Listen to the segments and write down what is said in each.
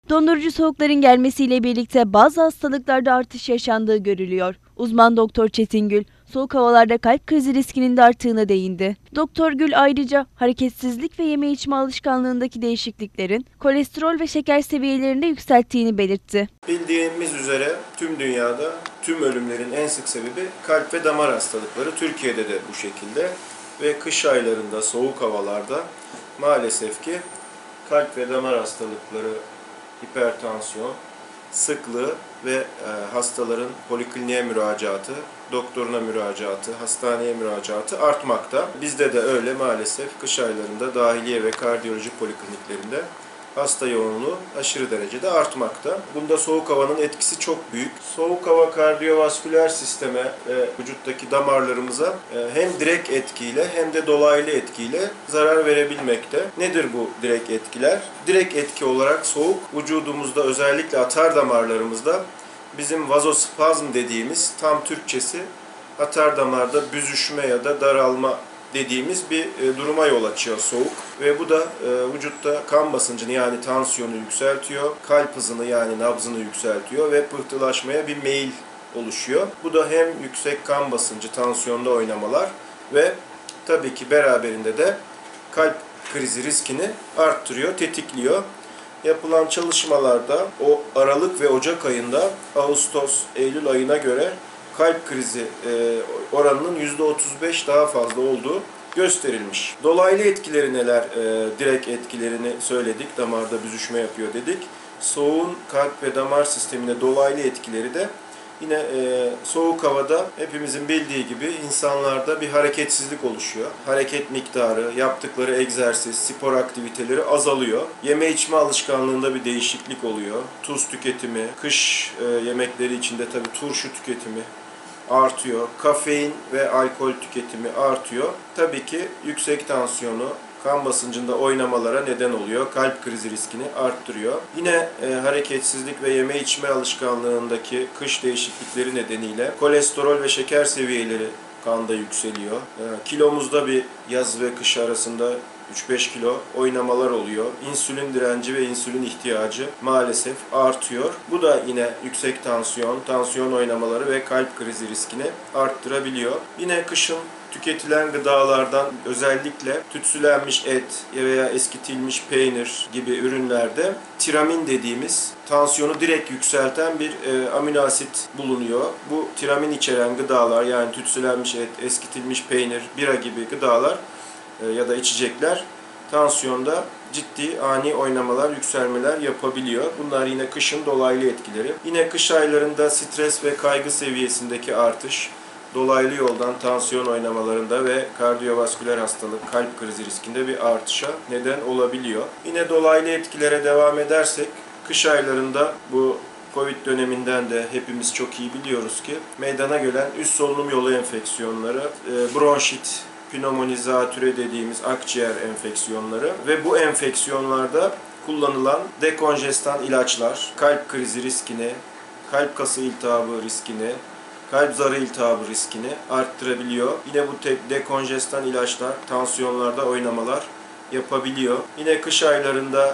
Dondurucu soğukların gelmesiyle birlikte bazı hastalıklarda artış yaşandığı görülüyor. Uzman Doktor Çetin Gül, soğuk havalarda kalp krizi riskinin de arttığına değindi. Doktor Gül ayrıca hareketsizlik ve yeme içme alışkanlığındaki değişikliklerin kolesterol ve şeker seviyelerinde yükselttiğini belirtti. Bildiğimiz üzere tüm dünyada tüm ölümlerin en sık sebebi kalp ve damar hastalıkları. Türkiye'de de bu şekilde ve kış aylarında soğuk havalarda maalesef ki kalp ve damar hastalıkları, hipertansiyon sıklığı ve hastaların polikliniğe müracaatı, doktoruna müracaatı, hastaneye müracaatı artmakta. Bizde de öyle maalesef kış aylarında dahiliye ve kardiyoloji polikliniklerinde hasta yoğunluğu aşırı derecede artmakta. Bunda soğuk havanın etkisi çok büyük. Soğuk hava kardiyovasküler sisteme ve vücuttaki damarlarımıza hem direkt etkiyle hem de dolaylı etkiyle zarar verebilmekte. Nedir bu direkt etkiler? Direkt etki olarak soğuk vücudumuzda özellikle atar damarlarımızda bizim vazospazm dediğimiz tam Türkçesi atar damarda büzüşme ya da daralma dediğimiz bir duruma yol açıyor soğuk ve bu da vücutta kan basıncını yani tansiyonu yükseltiyor, kalp hızını yani nabzını yükseltiyor ve pıhtılaşmaya bir meyil oluşuyor. Bu da hem yüksek kan basıncı, tansiyonda oynamalar ve tabii ki beraberinde de kalp krizi riskini arttırıyor, tetikliyor. Yapılan çalışmalarda o Aralık ve Ocak ayında Ağustos, Eylül ayına göre kalp krizi oranının %35 daha fazla olduğu gösterilmiş. Dolaylı etkileri neler? Direkt etkilerini söyledik. Damarda büzüşme yapıyor dedik. Soğuğun kalp ve damar sistemine dolaylı etkileri de yine soğuk havada hepimizin bildiği gibi insanlarda bir hareketsizlik oluşuyor. Hareket miktarı, yaptıkları egzersiz, spor aktiviteleri azalıyor. Yeme içme alışkanlığında bir değişiklik oluyor. Tuz tüketimi, kış yemekleri içinde tabii turşu tüketimi artıyor. Kafein ve alkol tüketimi artıyor. Tabii ki yüksek tansiyonu, kan basıncında oynamalara neden oluyor. Kalp krizi riskini arttırıyor. Yine hareketsizlik ve yeme içme alışkanlığındaki kış değişiklikleri nedeniyle kolesterol ve şeker seviyeleri kanda yükseliyor. Kilomuzda bir yaz ve kış arasında 3-5 kilo oynamalar oluyor. İnsülin direnci ve insülin ihtiyacı maalesef artıyor. Bu da yine yüksek tansiyon oynamaları ve kalp krizi riskini arttırabiliyor. Yine kışın tüketilen gıdalardan özellikle tütsülenmiş et veya eskitilmiş peynir gibi ürünlerde tiramin dediğimiz tansiyonu direkt yükselten bir amino asit bulunuyor. Bu tiramin içeren gıdalar yani tütsülenmiş et, eskitilmiş peynir, bira gibi gıdalar ya da içecekler tansiyonda ciddi ani oynamalar, yükselmeler yapabiliyor. Bunlar yine kışın dolaylı etkileri. Yine kış aylarında stres ve kaygı seviyesindeki artış dolaylı yoldan tansiyon oynamalarında ve kardiyovasküler hastalık, kalp krizi riskinde bir artışa neden olabiliyor. Yine dolaylı etkilere devam edersek kış aylarında bu Covid döneminden de hepimiz çok iyi biliyoruz ki meydana gelen üst solunum yolu enfeksiyonları, bronşit, pnömoni, zatüre dediğimiz akciğer enfeksiyonları ve bu enfeksiyonlarda kullanılan dekonjestan ilaçlar kalp krizi riskini, kalp kası iltihabı riskini, kalp zarı iltihabı riskini arttırabiliyor. Yine bu dekonjestan ilaçlar tansiyonlarda oynamalar yapabiliyor. Yine kış aylarında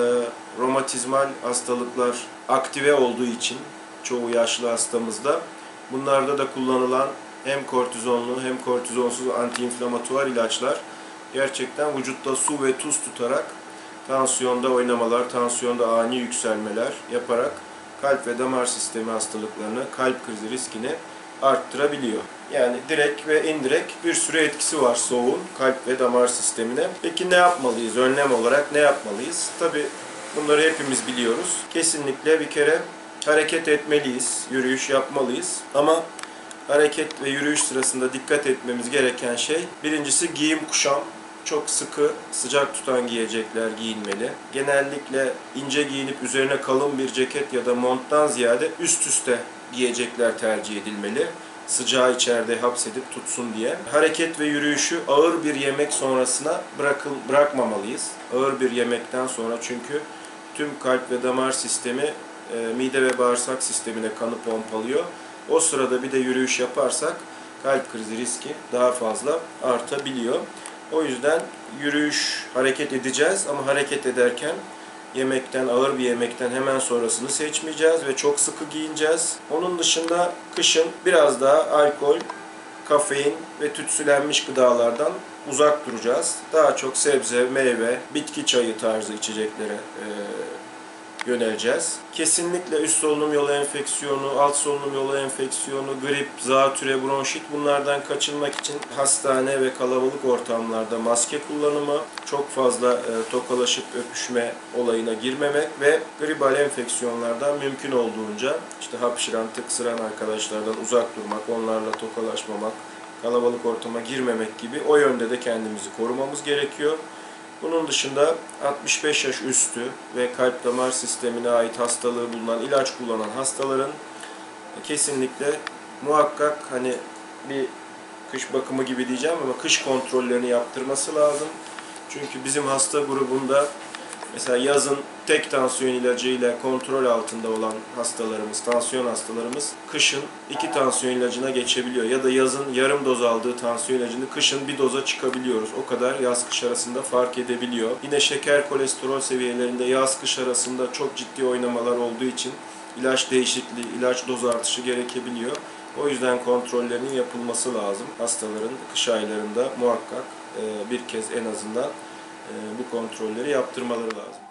romatizmal hastalıklar aktive olduğu için çoğu yaşlı hastamızda bunlarda da kullanılan hem kortizonlu hem kortizonsuz antiinflamatuar ilaçlar gerçekten vücutta su ve tuz tutarak tansiyonda oynamalar, tansiyonda ani yükselmeler yaparak kalp ve damar sistemi hastalıklarını, kalp krizi riskini arttırabiliyor. Yani direkt ve indirekt bir sürü etkisi var soğuğun kalp ve damar sistemine. Peki ne yapmalıyız? Önlem olarak ne yapmalıyız? Tabii bunları hepimiz biliyoruz. Kesinlikle bir kere hareket etmeliyiz, yürüyüş yapmalıyız. Ama hareket ve yürüyüş sırasında dikkat etmemiz gereken şey birincisi giyim kuşam. Çok sıkı, sıcak tutan giyecekler giyinmeli. Genellikle ince giyinip üzerine kalın bir ceket ya da monttan ziyade üst üste giyecekler tercih edilmeli. Sıcağı içeride hapsedip tutsun diye. Hareket ve yürüyüşü ağır bir yemek sonrasına bırakmamalıyız. Ağır bir yemekten sonra çünkü tüm kalp ve damar sistemi mide ve bağırsak sistemine kanı pompalıyor. O sırada bir de yürüyüş yaparsak kalp krizi riski daha fazla artabiliyor. O yüzden yürüyüş, hareket edeceğiz ama hareket ederken yemekten, ağır bir yemekten hemen sonrasını seçmeyeceğiz ve çok sıkı giyineceğiz. Onun dışında kışın biraz daha alkol, kafein ve tütsülenmiş gıdalardan uzak duracağız. Daha çok sebze, meyve, bitki çayı tarzı içeceklere yöneleceğiz. Kesinlikle üst solunum yolu enfeksiyonu, alt solunum yolu enfeksiyonu, grip, zatüre, bronşit bunlardan kaçınmak için hastane ve kalabalık ortamlarda maske kullanımı, çok fazla tokalaşıp öpüşme olayına girmemek ve gribal enfeksiyonlardan mümkün olduğunca işte hapşıran, tıksıran arkadaşlardan uzak durmak, onlarla tokalaşmamak, kalabalık ortama girmemek gibi o yönde de kendimizi korumamız gerekiyor. Bunun dışında 65 yaş üstü ve kalp damar sistemine ait hastalığı bulunan, ilaç kullanan hastaların kesinlikle muhakkak hani bir kış bakımı gibi diyeceğim ama kış kontrollerini yaptırması lazım. Çünkü bizim hasta grubunda mesela yazın tek tansiyon ilacıyla kontrol altında olan hastalarımız, tansiyon hastalarımız kışın 2 tansiyon ilacına geçebiliyor. Ya da yazın yarım doz aldığı tansiyon ilacını kışın bir doza çıkabiliyoruz. O kadar yaz-kış arasında fark edebiliyor. Yine şeker, kolesterol seviyelerinde yaz-kış arasında çok ciddi oynamalar olduğu için ilaç değişikliği, ilaç doz artışı gerekebiliyor. O yüzden kontrollerinin yapılması lazım. Hastaların kış aylarında muhakkak bir kez en azından bu kontrolleri yaptırmaları lazım.